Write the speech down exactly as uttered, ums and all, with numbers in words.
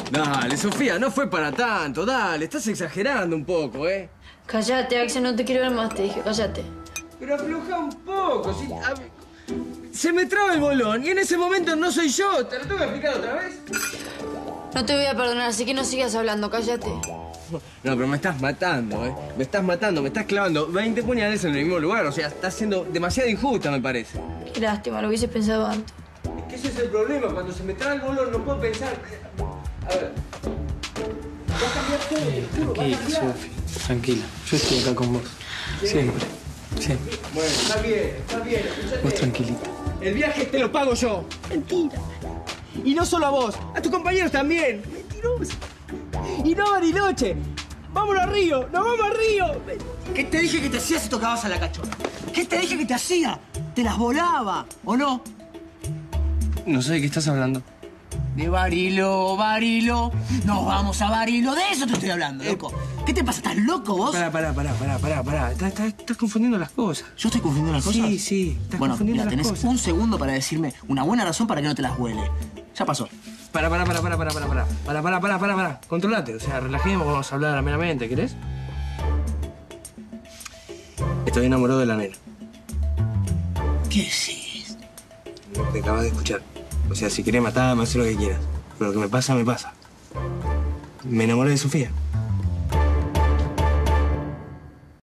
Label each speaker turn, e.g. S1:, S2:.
S1: Dale, Sofía, no fue para tanto. Dale, estás exagerando un poco, ¿eh?
S2: Cállate, Axel, no te quiero ver más, te dije, cállate.
S1: Pero afloja un poco, ¿sí? A ver, se me traba el bolón y en ese momento no soy yo. ¿Te lo tengo que explicar otra vez?
S2: No te voy a perdonar, así que no sigas hablando, cállate.
S1: No, pero me estás matando, ¿eh? Me estás matando, me estás clavando veinte puñales en el mismo lugar. O sea, estás siendo demasiado injusta, me parece.
S2: Qué lástima, lo hubiese pensado antes.
S1: Es que ese es el problema. Cuando se me traba el bolón no puedo pensar. A ver. Va a cambiar todo, te juro, va a
S3: Tranquila,
S1: cambiar.
S3: Sofi, tranquila. Yo estoy acá con vos. Siempre, siempre.
S1: Bueno, está bien, está bien. Escuchate.
S3: Vos tranquilita.
S1: El viaje te lo pago yo. Mentira. Y no solo a vos, a tus compañeros también. Mentiroso. Y no a Bariloche. Vámonos a Río, nos vamos a Río.
S4: ¿Qué te dije que te hacía si tocabas a la cachorra? ¿Qué te dije que te hacía? Te las volaba, ¿o no?
S1: No sé de qué estás hablando.
S4: De Barilo, Barilo. Nos vamos a Barilo. De eso te estoy hablando, loco. ¿Qué te pasa? ¿Estás loco vos?
S1: Pará, pará, pará, pará, pará, pará. Estás, estás, estás confundiendo las cosas.
S4: ¿Yo estoy confundiendo las cosas?
S1: Sí, sí, estás
S4: bueno,
S1: confundiendo
S4: mira,
S1: las
S4: tenés
S1: cosas.
S4: un segundo para decirme una buena razón para que no te las huele. Ya pasó.
S1: Pará, pará, pará, pará, pará, pará, pará. Pará, pará, pará, pará, pará. Controlate, o sea, relajemos, vamos a hablar amenamente, ¿querés? Estoy enamorado de la nena.
S4: ¿Qué decís?
S1: Te acabas de escuchar. O sea, si querés matarme, haz lo que quieras. Pero lo que me pasa, me pasa. Me enamoré de Sofía.